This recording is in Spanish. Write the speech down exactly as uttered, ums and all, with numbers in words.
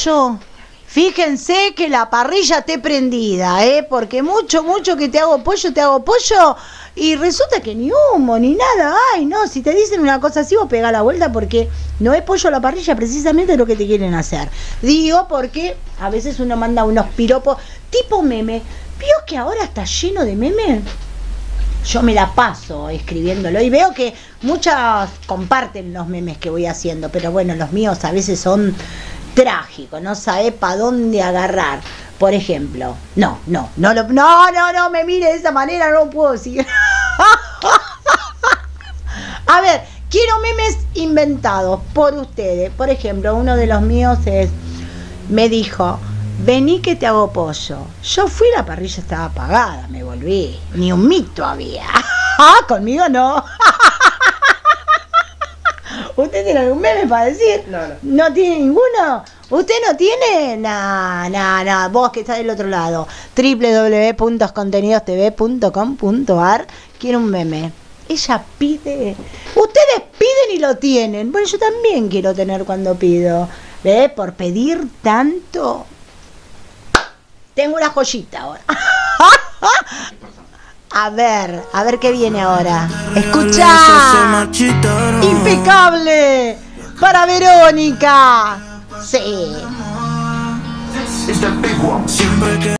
pollo, fíjense que la parrilla esté prendida, ¿eh? Porque mucho, mucho que te hago pollo, te hago pollo, y resulta que ni humo, ni nada. Ay, no, si te dicen una cosa así, vos pegá la vuelta porque no es pollo a la parrilla, precisamente lo que te quieren hacer. Digo porque a veces uno manda unos piropos tipo meme. ¿Vio que ahora está lleno de memes? Yo me la paso escribiéndolo y veo que muchas comparten los memes que voy haciendo, pero bueno, los míos a veces son trágicos, no sabés para dónde agarrar. Por ejemplo, no, no, no, lo, no, no, no me mire de esa manera, no puedo decir. A ver, quiero memes inventados por ustedes. Por ejemplo, uno de los míos es, me dijo, vení que te hago pollo. Yo fui, la parrilla estaba apagada, me volví. Ni un mito había. Ah, conmigo no. ¿Usted tiene algún meme para decir? No, no. ¿No tiene ninguno? ¿Usted no tiene? No, no, no. Vos que estás del otro lado. doble u doble u doble u punto contenidos t v punto com punto a r. Quiero un meme. Ella pide. Ustedes piden y lo tienen. Bueno, yo también quiero tener cuando pido. ¿Ves? Por pedir tanto. Tengo una joyita ahora. A ver, a ver qué viene ahora. ¡Escuchá! ¡Impecable! Para Verónica. Sí.